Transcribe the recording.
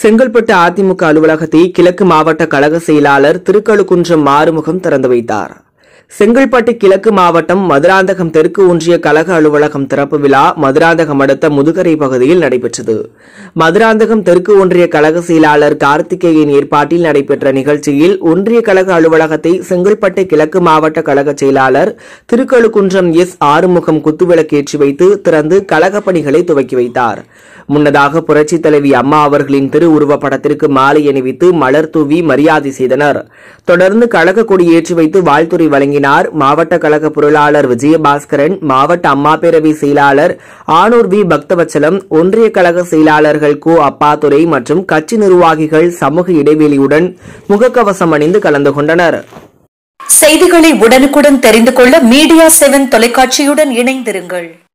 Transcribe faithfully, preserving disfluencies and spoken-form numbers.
செங்கல்பட்டு அதிமுக அலுவலகத்தை கிழக்கு மாவட்ட கழக செயலாளர் திருக்கழுக்குன்றம் ஆறுமுகம் திறந்து வைத்தார். செங்கல்பட்டு கிழக்கு மாவட்டம் மதுராந்தகம் தெற்கு ஒன்றிய கழக அலுவலகம் திறப்பு விழா மதுராந்தகம் அடுத்த முதுகரை பகுதியில் நடைபெற்றது. மதுராந்தகம் தெற்கு ஒன்றிய கழக செயலாளர் கார்த்திகேயன் ஏற்பாட்டில் நடைபெற்ற நிகழ்ச்சியில் ஒன்றிய கழக அலுவலகத்தை செங்கல்பட்டு கிழக்கு மாவட்ட கழக செயலாளர் திருக்கழுக்குன்றம் எஸ் ஆறுமுகம் குத்துவிளக்கேற்றி வைத்து திறந்து கழக பணிகளை துவக்கி வைத்தார். முன்னதாக புரட்சித் தலைவி அம்மா அவர்களின் திருவுருவப் படத்திற்கு மாலை அணிவித்து மலர் தூவி மரியாதை செய்தனர். தொடர்ந்து கழக கொடி ஏற்றி வைத்து வாழ்த்துரை வழங்கினார். மாவட்ட கழக பொருளாளர் விஜயபாஸ்கரன், மாவட்ட அம்மா பேரவை செயலாளர் ஆனூர் வி பக்தவச்சலம், ஒன்றிய கழக செயலாளர்கள் கோ அப்பாதுரை மற்றும் கட்சி நிர்வாகிகள் சமூக இடைவெளியுடன் முகக்கவசம் அணிந்து கலந்து கொண்டனர். செய்திகளை உடனுக்குடன் தெரிந்து கொள்ள மீடியா செவன் தொலைக்காட்சியுடன் இணைந்திருங்கள்.